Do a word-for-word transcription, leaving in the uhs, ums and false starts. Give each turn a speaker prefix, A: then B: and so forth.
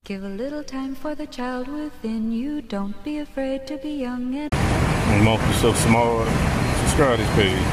A: Give a little time for the child within you. Don't be afraid to be young and
B: And monkey so smart. Subscribe to this page.